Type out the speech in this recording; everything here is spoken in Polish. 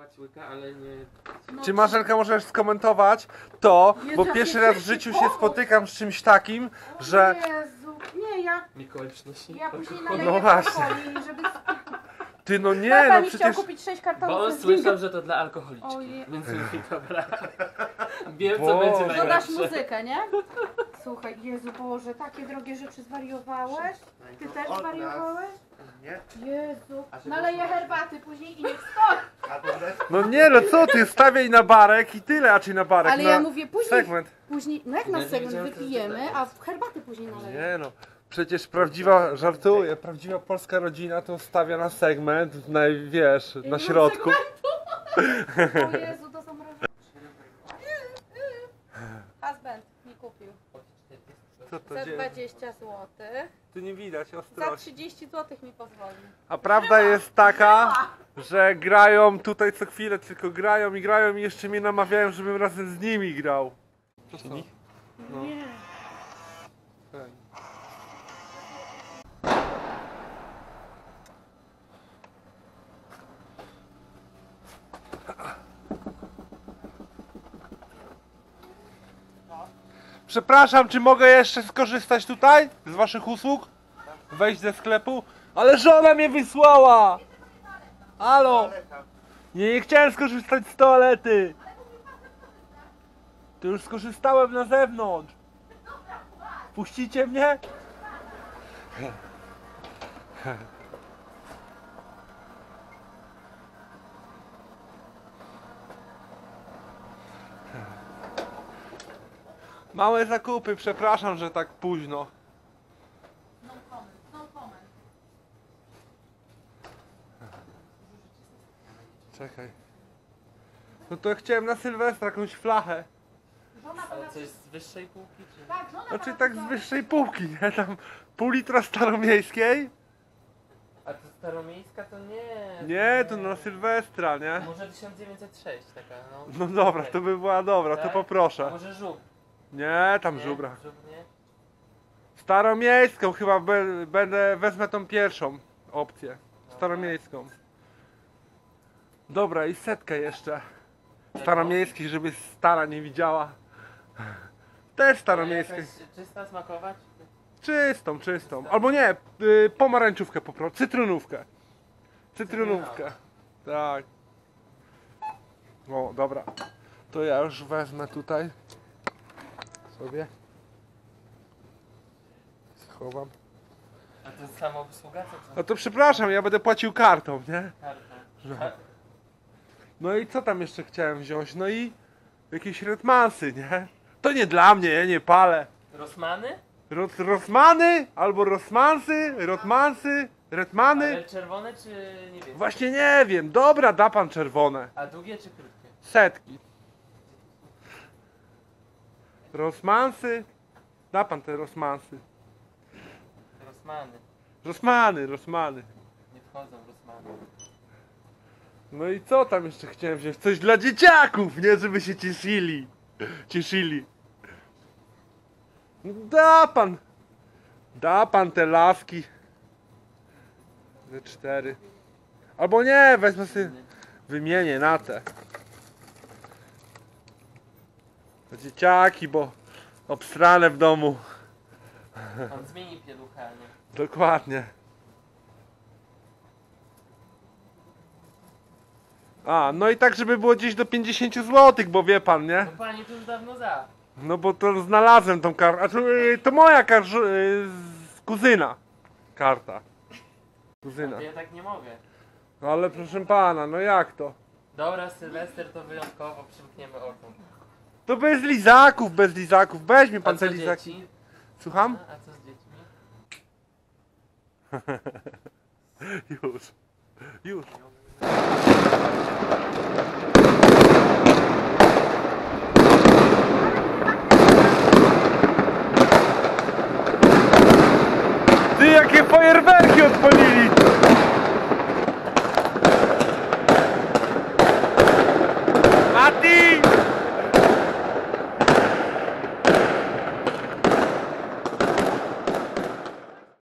spróbować łyka, ale nie... No, Czy Marzenka możesz skomentować to, bo Jezu, pierwszy jakie raz w życiu się spotykam z czymś takim, że... Jezu, nie, ja Mikołaj przynosi później alkohol. naleję właśnie. alkoholi, żeby... Ty no nie, Tata no mi chciał przecież... kupić 6 Bo kartonów on z słyszał, że to dla alkoholiczki, Ojej. więc mówi, dobra. Wiem, co Boże. będzie Dodasz najlepsze. muzykę, nie? Słuchaj, Jezu Boże, takie drogie rzeczy zwariowałeś? Ty też zwariowałeś? Nie? Jezu, naleję herbaty później i niech stoi. A to jest... No nie, no co ty, stawiaj na barek i tyle, raczej na barek. Ale na ja mówię później, segment. no jak na Ja segment wiedziałem, że to wypijemy, jest a herbaty później naleję. Nie no, przecież prawdziwa, żartuję, prawdziwa polska rodzina to stawia na segment, wiesz, na mam środku. O Jezu, to są rowery. Husband mi kupił. Co to Za dzieje? 20 zł. Tu nie widać, Za ostrość. 30 zł mi pozwolił. A prawda jest taka, że grają tutaj co chwilę, tylko grają i jeszcze mnie namawiają, żebym razem z nimi grał. To co? No. Nie. Przepraszam, czy mogę jeszcze skorzystać tutaj z waszych usług? Wejść ze sklepu? Ale żona mnie wysłała! Halo! Nie chciałem skorzystać z toalety! To już skorzystałem na zewnątrz! Puścicie mnie? Małe zakupy, przepraszam, że tak późno. No comment, no comment. Czekaj. No to chciałem na Sylwestra jakąś flachę. Żona Ale coś z wyższej półki, czy... Tak, żona Znaczy pana tak z kupiła. wyższej półki, nie? Tam pół litra staromiejskiej. A to staromiejska to nie... Nie, to na Sylwestra, nie? Może 1906 taka, no. No dobra, to by była dobra, to Tak? A poproszę. może żuk? Nie, tam Nie? żubra. Żuk nie? Staromiejską chyba wezmę tą pierwszą opcję. Staromiejską. Dobra, i setkę jeszcze. Staromiejskich, żeby stara nie widziała. Też staromiejskiej. Jakaś czysta, smakowa? Czystą, czystą. Albo nie, pomarańczówkę poproszę. Cytrynówkę. Cytrynówkę. Tak. O, dobra. To ja już wezmę tutaj. Sobie. Schowam. A to jest samoobsługa, co to? No to przepraszam, ja będę płacił kartą, nie? Karta. No i co tam jeszcze chciałem wziąć? No i jakieś retmansy, nie? To nie dla mnie, ja nie palę. Rosmany? Rosmany? Albo rosmansy? Rotmansy? Retmany? Ale czerwone czy niebieskie? Właśnie nie wiem. Dobra, da pan czerwone. A długie czy krótkie? Setki. Rosmansy? Da pan te rosmansy. Rosmany. Rosmany. Nie wchodzą rosmany. No i co tam jeszcze chciałem wziąć? Coś dla dzieciaków, nie? Żeby się cieszyli. Cieszyli. No da pan. Da pan te laski. Ze 4. Albo nie, wezmę sobie. Wymienię na te. Dla dzieciaki, bo obsrane w domu. On zmieni pieluchę, a nie? Dokładnie. A, no i tak, żeby było gdzieś do 50 zł, bo wie pan, nie? No pani to już dawno za. No bo to znalazłem tą kartę. A to moja karta. Kuzyna. Karta. Kuzyna. To ja tak nie mogę. No ale proszę pana, no jak to? Dobra, Sylwester to wyjątkowo przymkniemy oko. To bez lizaków, bez lizaków. Weźmie A pan te co lizaki. dzieci? Słucham? A co z dziećmi? Już. Już. Ty, jakie fajerwerki